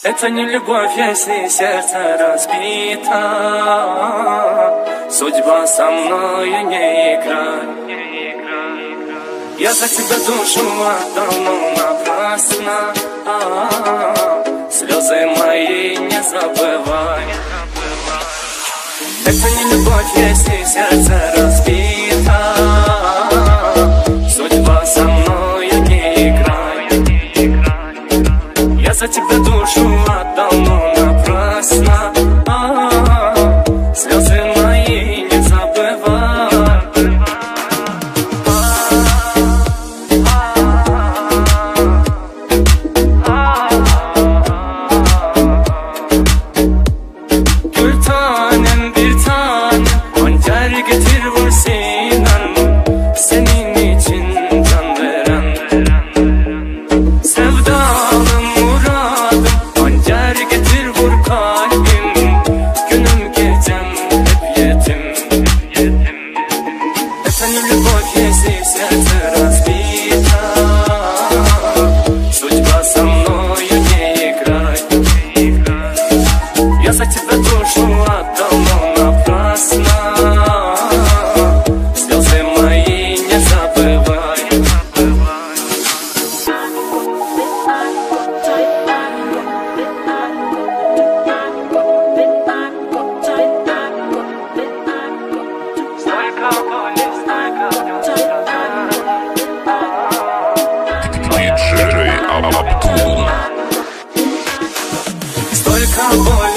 Это не любовь, если сердце разбито. Судьба со мною не играй. Я за тебя душу отдал, но напрасно. Слезы мои не забывай. Это не любовь, если сердце разбито. Судьба со мною не играй. Я за тебя душу отдал, но напрасно. Слезы мои не забывай. Gül tanem bir tanem, hançer getir vur sinen. Senin için can veren sevdalım muradım. Hançer getir vur kalbim. Günüm gecem hep yetim. Это не любовь, если сердце разбито. Судьба со мною не играй. Я за тебя душу отдал, но напрасно. Слезы мои не забывай. Диджей Аптун. Столько боли.